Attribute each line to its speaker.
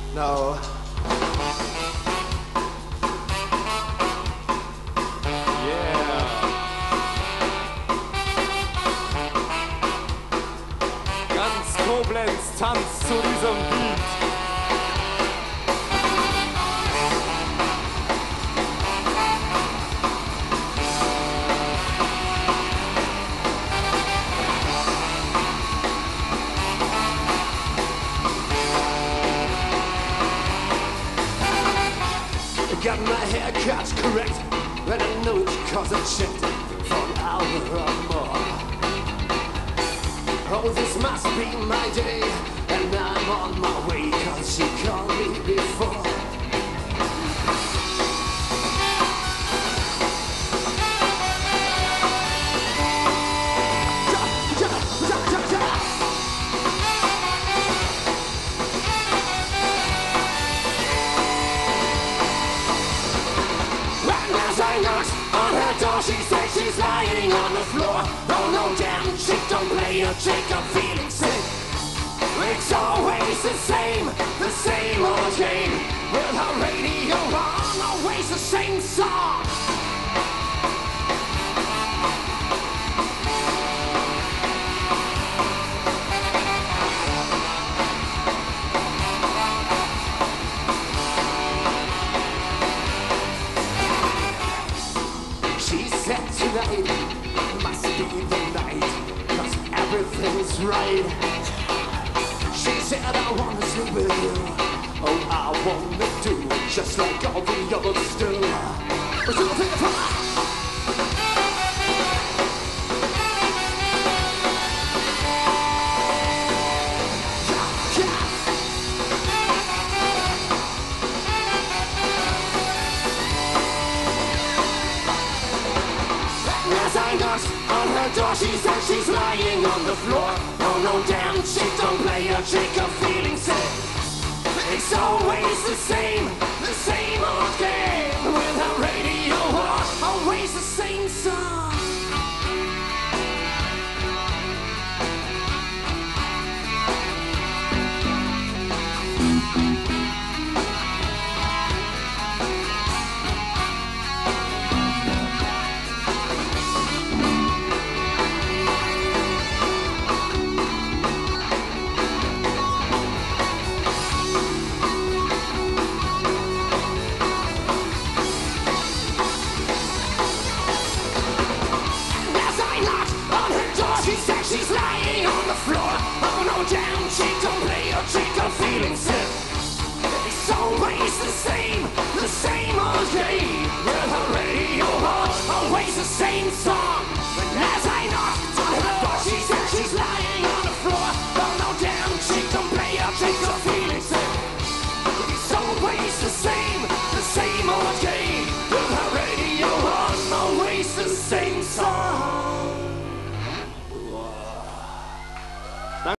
Speaker 1: No.
Speaker 2: Yeah. Ganz Koblenz tanzt zu diesem Beat.
Speaker 1: Got my hair cut correct, but I know it's cause I checked for an hour or more. Oh, this must be my day, and I'm on my way, cause she called me before. On her door, she says she's lying on the floor. Oh no, damn, she don't play a trick, I'm feeling sick. It's always the same old game. With her radio on, always the same song. Tonight must be the night, cause everything's right. She said I wanna sleep with you. Oh, I wanna do it just like all the others do. On her door, she says she's lying on the floor. Oh no, damn, she don't play a trick, I'm feeling sick. It's always the same old game. With her radio on, always the same song.